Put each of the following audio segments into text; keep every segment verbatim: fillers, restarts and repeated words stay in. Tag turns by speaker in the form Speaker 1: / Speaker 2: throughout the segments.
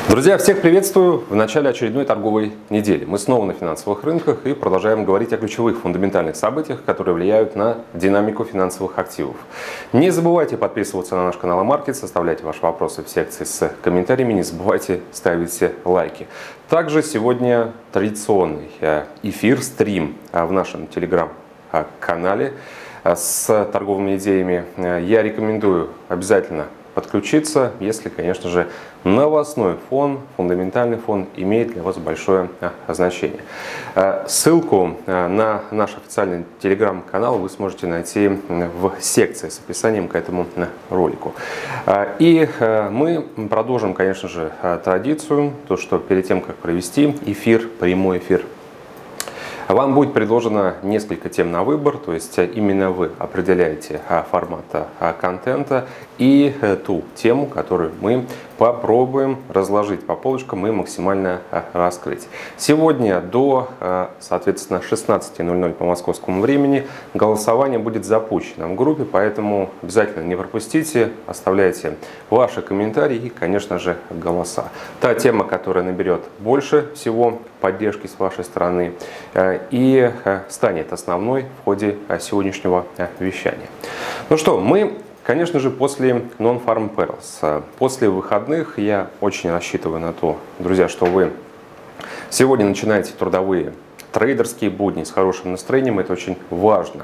Speaker 1: Друзья, всех приветствую в начале очередной торговой недели. Мы снова на финансовых рынках и продолжаем говорить о ключевых фундаментальных событиях, которые влияют на динамику финансовых активов. Не забывайте подписываться на наш канал Амаркетс, оставляйте ваши вопросы в секции с комментариями, не забывайте ставить лайки. Также сегодня традиционный эфир, стрим в нашем телеграм-канале с торговыми идеями. Я рекомендую обязательно подключиться, если, конечно же, новостной фон, фундаментальный фон имеет для вас большое значение. Ссылку на наш официальный телеграм-канал вы сможете найти в секции с описанием к этому ролику. И мы продолжим, конечно же, традицию, то, что перед тем, как провести эфир, прямой эфир, вам будет предложено несколько тем на выбор, то есть именно вы определяете формат контента и ту тему, которую мы попробуем разложить по полочкам и максимально раскрыть. Сегодня до, соответственно, шестнадцати ноль-ноль по московскому времени голосование будет запущено в группе, поэтому обязательно не пропустите, оставляйте ваши комментарии и, конечно же, голоса. Та тема, которая наберет больше всего поддержки с вашей стороны и станет основной в ходе сегодняшнего вещания. Ну что, мы, конечно же, после Non-Farm Perils, после выходных, я очень рассчитываю на то, друзья, что вы сегодня начинаете трудовые трейдерские будни с хорошим настроением, это очень важно.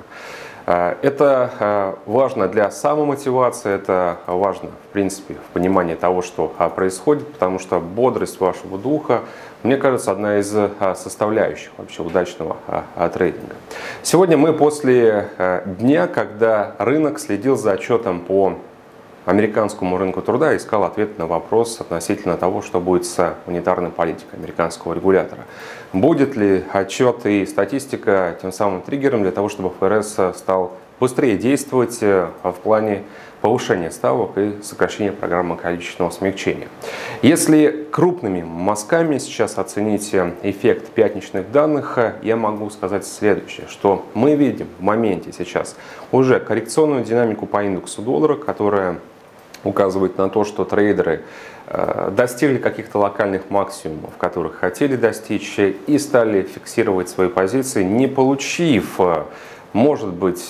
Speaker 1: Это важно для самомотивации, это важно, в принципе, в понимании того, что происходит, потому что бодрость вашего духа, мне кажется, одна из составляющих вообще удачного трейдинга. Сегодня мы после дня, когда рынок следил за отчетом по американскому рынку труда, искал ответ на вопрос относительно того, что будет с монетарной политикой американского регулятора. Будет ли отчет и статистика тем самым триггером для того, чтобы ФРС стал быстрее действовать в плане повышения ставок и сокращения программы количественного смягчения. Если крупными мазками сейчас оценить эффект пятничных данных, я могу сказать следующее, что мы видим в моменте сейчас уже коррекционную динамику по индексу доллара, которая указывает на то, что трейдеры достигли каких-то локальных максимумов, которых хотели достичь, и стали фиксировать свои позиции, не получив, может быть,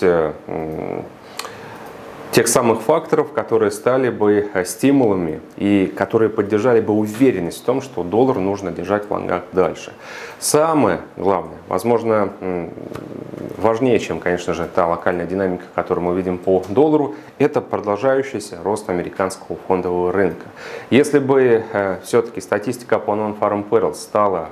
Speaker 1: тех самых факторов, которые стали бы стимулами и которые поддержали бы уверенность в том, что доллар нужно держать в лонгах дальше. Самое главное, возможно, важнее, чем, конечно же, та локальная динамика, которую мы видим по доллару, это продолжающийся рост американского фондового рынка. Если бы все-таки статистика по Non-Farm Perils стала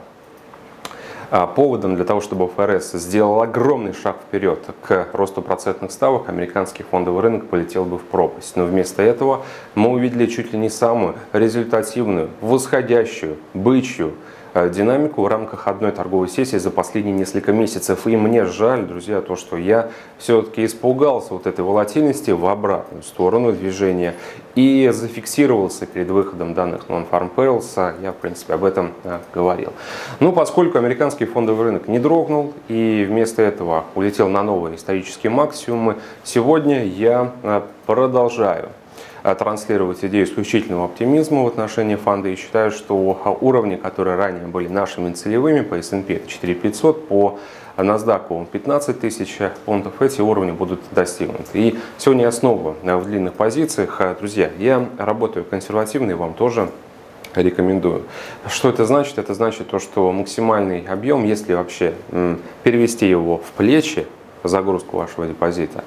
Speaker 1: поводом для того, чтобы ФРС сделал огромный шаг вперед к росту процентных ставок, американский фондовый рынок полетел бы в пропасть. Но вместо этого мы увидели чуть ли не самую результативную, восходящую, бычью динамику в рамках одной торговой сессии за последние несколько месяцев. И мне жаль, друзья, то, что я все-таки испугался вот этой волатильности в обратную сторону движения и зафиксировался перед выходом данных Non-Farm Perils. Я, в принципе, об этом говорил. Но поскольку американский фондовый рынок не дрогнул и вместо этого улетел на новые исторические максимумы, сегодня я продолжаю транслировать идею исключительного оптимизма в отношении фонда и считаю, что уровни, которые ранее были нашими целевыми по эс энд пи четыре тысячи пятьсот, по NASDAQ пятнадцать тысяч пунктов, эти уровни будут достигнуты. И сегодня я снова в длинных позициях. Друзья, я работаю консервативно и вам тоже рекомендую. Что это значит? Это значит то, что максимальный объем, если вообще перевести его в плечи, загрузку вашего депозита,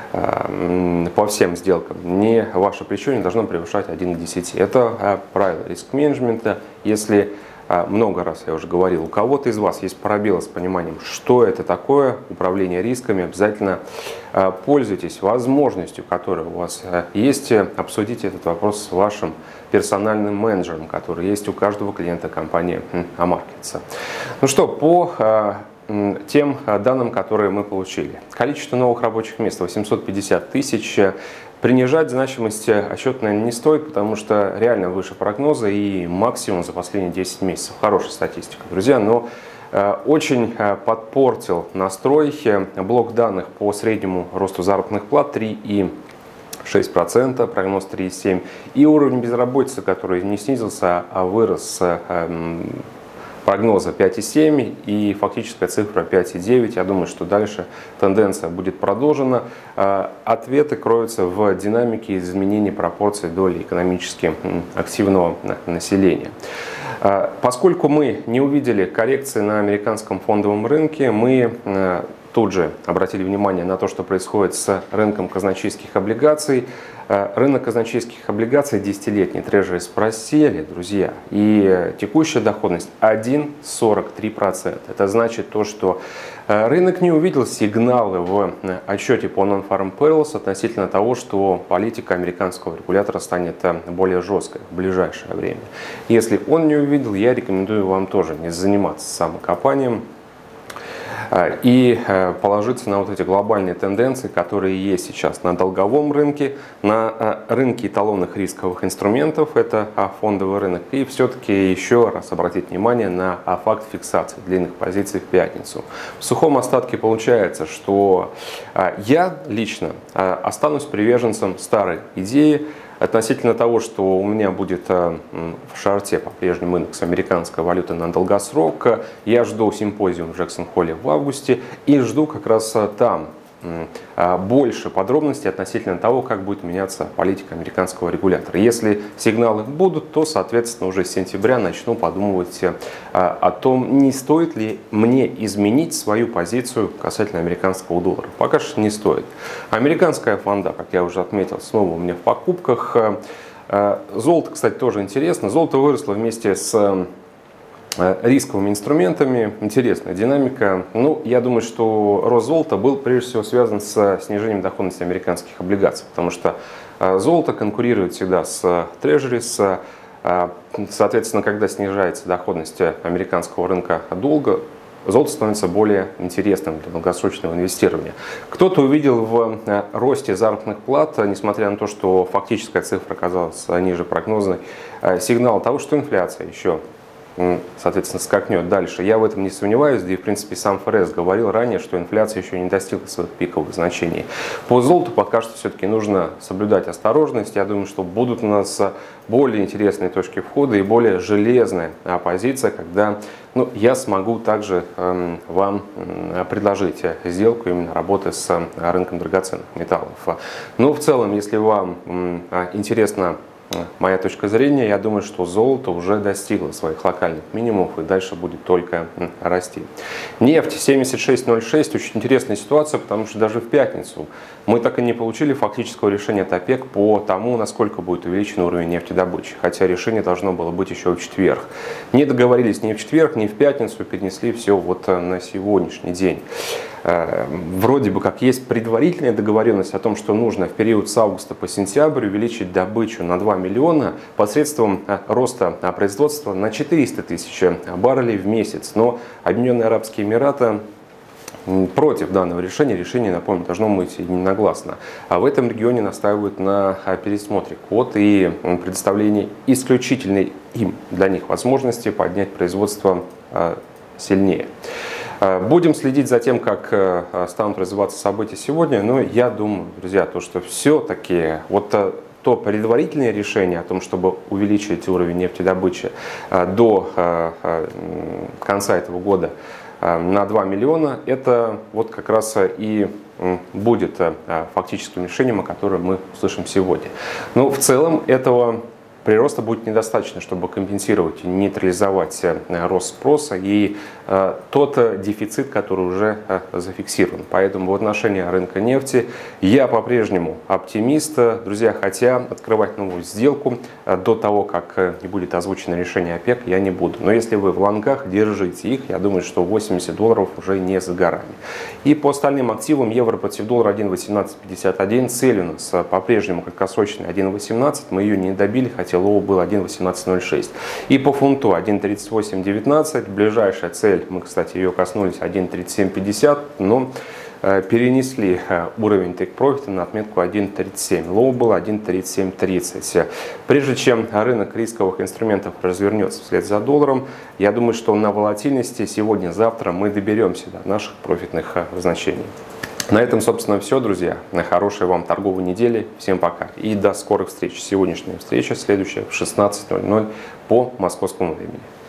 Speaker 1: по всем сделкам, не ваше плечо не должно превышать один к десяти. Это правило риск-менеджмента. Если много раз я уже говорил, у кого-то из вас есть пробелы с пониманием, что это такое управление рисками, обязательно пользуйтесь возможностью, которая у вас есть, обсудите этот вопрос с вашим персональным менеджером, который есть у каждого клиента компании Амаркетс. Ну что, по тем данным, которые мы получили. Количество новых рабочих мест восемьсот пятьдесят тысяч. Принижать значимость отчетная не стоит, потому что реально выше прогноза и максимум за последние десять месяцев. Хорошая статистика, друзья, но очень подпортил настрой блок данных по среднему росту заработных плат три и шесть процентов, прогноз три и семь процента. И уровень безработицы, который не снизился, а вырос с прогноза пять и семь процента и фактическая цифра пять и девять процента. Я думаю, что дальше тенденция будет продолжена. Ответы кроются в динамике изменения пропорций доли экономически активного населения. Поскольку мы не увидели коррекции на американском фондовом рынке, мы тут же обратили внимание на то, что происходит с рынком казначейских облигаций. Рынок казначейских облигаций десятилетний трежерис просели, друзья, и текущая доходность один целых сорок три сотых процента. Это значит то, что рынок не увидел сигналы в отчете по Non-Farm Payrolls относительно того, что политика американского регулятора станет более жесткой в ближайшее время. Если он не увидел, я рекомендую вам тоже не заниматься самокопанием и положиться на вот эти глобальные тенденции, которые есть сейчас на долговом рынке, на рынке эталонных рисковых инструментов, это фондовый рынок, и все-таки еще раз обратить внимание на факт фиксации длинных позиций в пятницу. В сухом остатке получается, что я лично останусь приверженцем старой идеи относительно того, что у меня будет в шарте по-прежнему индекс американской валюты на долгосрок. Я жду симпозиум в Джексон-Холле в августе и жду как раз там больше подробностей относительно того, как будет меняться политика американского регулятора. Если сигналы будут, то, соответственно, уже с сентября начну подумывать о том, не стоит ли мне изменить свою позицию касательно американского доллара. Пока что не стоит. Американская фонда, как я уже отметил, снова у меня в покупках. Золото, кстати, тоже интересно. Золото выросло вместе с рисковыми инструментами. Интересная динамика. Ну, я думаю, что рост золота был прежде всего связан с снижением доходности американских облигаций, потому что золото конкурирует всегда с трежерис. Соответственно, когда снижается доходность американского рынка долга, золото становится более интересным для долгосрочного инвестирования. Кто-то увидел в росте заработных плат, несмотря на то, что фактическая цифра оказалась ниже прогнозной, сигнал того, что инфляция еще соответственно, скакнет дальше. Я в этом не сомневаюсь, да и в принципе сам ФРС говорил ранее, что инфляция еще не достигла своих пиковых значений. По золоту пока что все-таки нужно соблюдать осторожность. Я думаю, что будут у нас более интересные точки входа и более железная позиция, когда ну, я смогу также э, вам предложить сделку именно работы с рынком драгоценных металлов. Но в целом, если вам э, интересно моя точка зрения, я думаю, что золото уже достигло своих локальных минимумов и дальше будет только расти. Нефть семьдесят шесть ноль шесть. Очень интересная ситуация, потому что даже в пятницу мы так и не получили фактического решения от ОПЕК по тому, насколько будет увеличен уровень нефтедобычи. Хотя решение должно было быть еще в четверг. Не договорились ни в четверг, ни в пятницу, перенесли все вот на сегодняшний день. Вроде бы как есть предварительная договоренность о том, что нужно в период с августа по сентябрь увеличить добычу на два миллиона посредством роста производства на четыреста тысяч баррелей в месяц. Но Объединенные Арабские Эмираты против данного решения. Решение, напомню, должно быть единогласно. А в этом регионе настаивают на пересмотре квот и предоставлении исключительной им для них возможности поднять производство сильнее. Будем следить за тем, как станут развиваться события сегодня, но я думаю, друзья, то, что все-таки вот то предварительное решение о том, чтобы увеличить уровень нефтедобычи до конца этого года на два миллиона, это вот как раз и будет фактическим решением, о котором мы услышим сегодня. Но в целом этого прироста будет недостаточно, чтобы компенсировать и нейтрализовать рост спроса и э, тот дефицит, который уже э, зафиксирован. Поэтому в отношении рынка нефти я по-прежнему оптимист, друзья, хотя открывать новую сделку э, до того, как э, не будет озвучено решение ОПЕК, я не буду. Но если вы в лонгах, держите их, я думаю, что восемьдесят долларов уже не за горами. И по остальным активам евро против доллара один восемнадцать пятьдесят один, цель у нас по-прежнему краткосрочная один восемнадцать, мы ее не добили, хотя лоу был один восемнадцать ноль шесть. И по фунту один тридцать восемь девятнадцать. Ближайшая цель, мы, кстати, ее коснулись, один тридцать семь пятьдесят, но э, перенесли э, уровень тейк-профита на отметку один тридцать семь. Лоу был один тридцать семь тридцать. Прежде чем рынок рисковых инструментов развернется вслед за долларом, я думаю, что на волатильности сегодня-завтра мы доберемся до наших профитных э, значений. На этом, собственно, все, друзья. На хорошей вам торговой недели. Всем пока. И до скорых встреч. Сегодняшняя встреча следующая в шестнадцать ноль ноль по московскому времени.